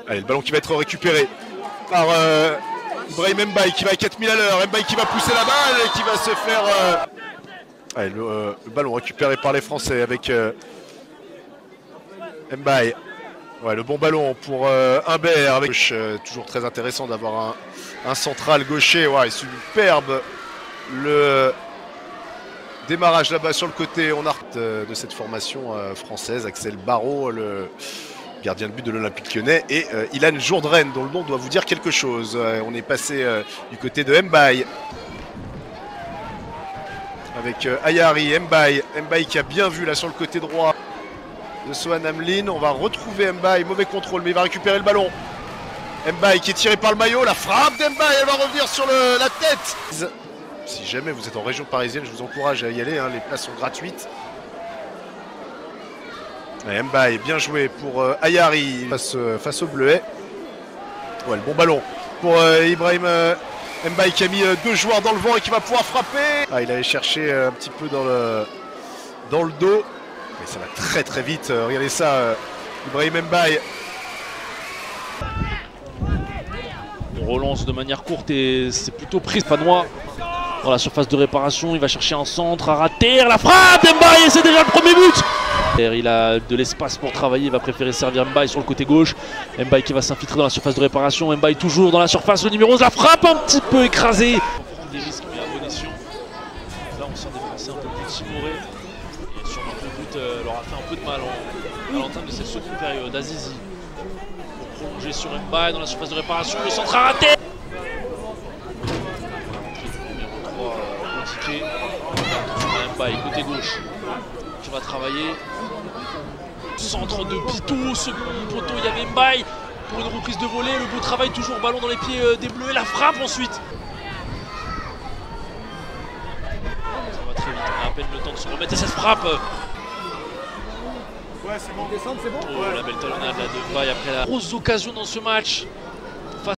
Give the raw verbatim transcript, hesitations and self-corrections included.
Allez, le ballon qui va être récupéré par euh, Ibrahim Mbaye qui va à quatre mille à l'heure. Mbaye qui va pousser la balle et qui va se faire... Euh... Allez, le, euh, le ballon récupéré par les Français avec euh, Mbaye. Ouais, le bon ballon pour euh, Humbert avec euh, toujours très intéressant d'avoir un, un central gaucher. Ouais, superbe le démarrage là-bas sur le côté. On a de, de cette formation euh, française, Axel Barraud, le gardien de but de l'Olympique Lyonnais, et euh, Ilan Jourdren, dont le nom doit vous dire quelque chose. Euh, on est passé euh, du côté de Mbaye avec euh, Ayari. Mbaye, Mbaye qui a bien vu là sur le côté droit de Sohan Hamlin. On va retrouver Mbaye, mauvais contrôle, mais il va récupérer le ballon. Mbaye qui est tiré par le maillot, la frappe d'Mbaye, elle va revenir sur le, la tête. Si jamais vous êtes en région parisienne, je vous encourage à y aller, hein, les places sont gratuites. Et Mbaye, bien joué pour euh, Ayari face, euh, face au Bleuet. Ouais, le bon ballon pour euh, Ibrahim euh, Mbaye qui a mis euh, deux joueurs dans le vent et qui va pouvoir frapper. Ah, il allait chercher euh, un petit peu dans le, dans le dos. Mais ça va très très vite. Euh, regardez ça, euh, Ibrahim Mbaye. On relance de manière courte et c'est plutôt pris. Panois dans la surface de réparation, il va chercher un centre à rater, la frappe Mbaye, c'est déjà le premier but. Il a de l'espace pour travailler, il va préférer servir Mbaye sur le côté gauche. Mbaye qui va s'infiltrer dans la surface de réparation, Mbaye toujours dans la surface, le numéro onze, la frappe un petit peu écrasée. Des risques mais à bon escient. Là on sent des Français un peu plus timorés. Et sûrement que le but euh, leur a fait un peu de mal en, à l'entame de cette seconde période. Azizi pour prolonger sur Mbaye dans la surface de réparation, le centre à rater. Mbaye côté gauche qui va travailler, centre de Pito, second poteau, il y avait Mbaye pour une reprise de volée, le beau travail toujours, ballon dans les pieds euh, des Bleus et la frappe ensuite. Ça va très vite, on a à peine le temps de se remettre et cette frappe. Ouais, c'est bon, descendre, c'est bon. Oh, la belle talonnade là de Mbaye après la grosse occasion dans ce match.